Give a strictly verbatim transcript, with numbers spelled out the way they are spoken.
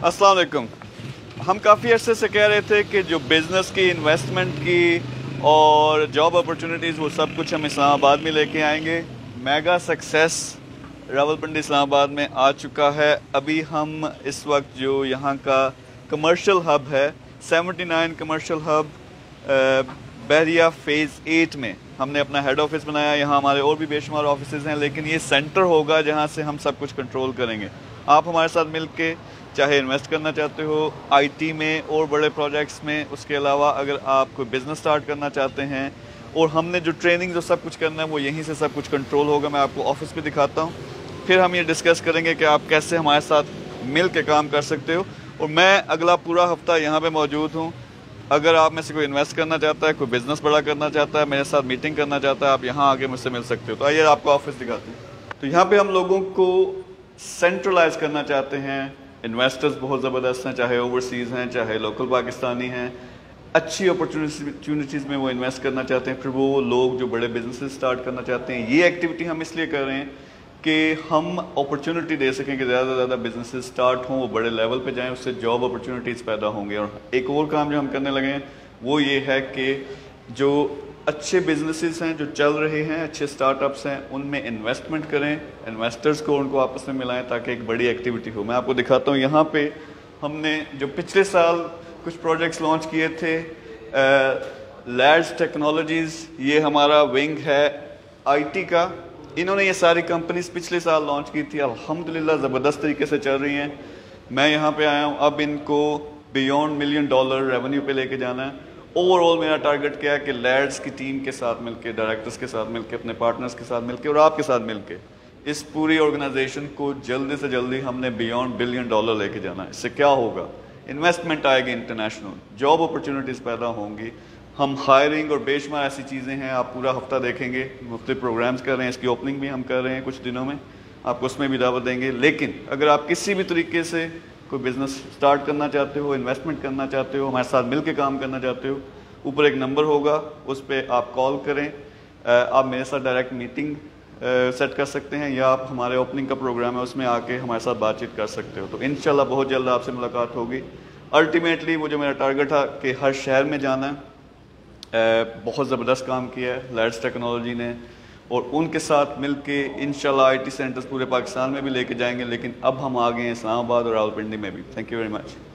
अस्सलाम वालेकुम। हम काफ़ी अर्से से कह रहे थे कि जो बिज़नेस की, इन्वेस्टमेंट की और जॉब अपॉर्चुनिटीज़, वो सब कुछ हम इस्लामाबाद में लेके आएंगे। मेगा सक्सेस रावलपिंडी इस्लामाबाद में आ चुका है। अभी हम इस वक्त जो यहाँ का कमर्शियल हब है, उन्यासी commercial hub Bahria phase eight में हमने अपना हेड ऑफिस बनाया। यहाँ हमारे और भी बेशुमार ऑफिसेज़ हैं, लेकिन ये सेंटर होगा जहाँ से हम सब कुछ कंट्रोल करेंगे। आप हमारे साथ मिल के चाहे इन्वेस्ट करना चाहते हो आईटी में और बड़े प्रोजेक्ट्स में, उसके अलावा अगर आप कोई बिज़नेस स्टार्ट करना चाहते हैं, और हमने जो ट्रेनिंग जो सब कुछ करना है वो यहीं से सब कुछ कंट्रोल होगा। मैं आपको ऑफिस पे दिखाता हूँ, फिर हम ये डिस्कस करेंगे कि आप कैसे हमारे साथ मिल के काम कर सकते हो। और मैं अगला पूरा हफ्ता यहाँ पे मौजूद हूँ। अगर आप में से कोई इन्वेस्ट करना चाहता है, कोई बिज़नेस बड़ा करना चाहता है, मेरे साथ मीटिंग करना चाहता है, आप यहाँ आके मुझसे मिल सकते हो। तो आइए आपको ऑफिस दिखाते हैं। तो यहाँ पे हम लोगों को सेंट्रलाइज करना चाहते हैं। इन्वेस्टर्स बहुत ज़बरदस्त हैं, चाहे ओवरसीज़ हैं चाहे लोकल पाकिस्तानी हैं, अच्छी अपॉर्चुनिटीज़ में वो इन्वेस्ट करना चाहते हैं। फिर वो लोग जो बड़े बिजनेस स्टार्ट करना चाहते हैं, ये एक्टिविटी हम इसलिए कर रहे हैं कि हम अपॉर्चुनिटी दे सकें कि ज़्यादा से ज़्यादा बिजनेस स्टार्ट हों, वो बड़े लेवल पे जाएं, उससे जॉब अपॉर्चुनिटीज़ पैदा होंगे। और एक और काम जो हम करने लगे हैं वो ये है कि जो अच्छे बिजनेसेस हैं जो चल रहे हैं, अच्छे स्टार्टअप्स हैं, उनमें इन्वेस्टमेंट करें, इन्वेस्टर्स को उनको आपस में मिलाएं ताकि एक बड़ी एक्टिविटी हो। मैं आपको दिखाता हूँ। यहाँ पे हमने जो पिछले साल कुछ प्रोजेक्ट्स लॉन्च किए थे, लैड्स टेक्नोलॉजीज़, ये हमारा विंग है आईटी का। इन्होंने ये सारी कंपनीज पिछले साल लॉन्च की थी, अल्हम्दुलिल्लाह ज़बरदस्त तरीके से चल रही हैं। मैं यहाँ पे आया हूँ, अब इनको बियॉन्ड मिलियन डॉलर रेवेन्यू पे लेके जाना है। ओवरऑल मेरा टारगेट क्या है कि लैड्स की टीम के साथ मिलके, डायरेक्टर्स के साथ मिलके, अपने पार्टनर्स के साथ मिलके और आपके साथ मिलके इस पूरी ऑर्गेनाइजेशन को जल्दी से जल्दी हमने बियॉन्ड बिलियन डॉलर लेके जाना है। इससे क्या होगा? इन्वेस्टमेंट आएगी इंटरनेशनल, जॉब अपॉर्चुनिटीज़ पैदा होंगी, हम हायरिंग और बेशुमार ऐसी चीज़ें हैं। आप पूरा हफ्ता देखेंगे, मुख्तलिफ प्रोग्राम्स कर रहे हैं, इसकी ओपनिंग भी हम कर रहे हैं कुछ दिनों में, आपको उसमें भी दावत देंगे। लेकिन अगर आप किसी भी तरीके से कोई बिज़नेस स्टार्ट करना चाहते हो, इन्वेस्टमेंट करना चाहते हो, हमारे साथ मिल के काम करना चाहते हो, ऊपर एक नंबर होगा, उस पर आप कॉल करें। आप मेरे साथ डायरेक्ट मीटिंग सेट कर सकते हैं, या आप हमारे ओपनिंग का प्रोग्राम है उसमें आके हमारे साथ बातचीत कर सकते हो। तो इंशाल्लाह बहुत जल्द आपसे मुलाकात होगी। अल्टीमेटली वो जो मेरा टारगेट था कि हर शहर में जाना है, बहुत ज़बरदस्त काम किया है लैड्स टेक्नोलॉजी ने, और उनके साथ मिलके इंशाल्लाह आईटी सेंटर्स पूरे पाकिस्तान में भी लेके जाएंगे। लेकिन अब हम आ गए हैं इस्लामाबाद और रावलपिंडी में भी। Thank you very much.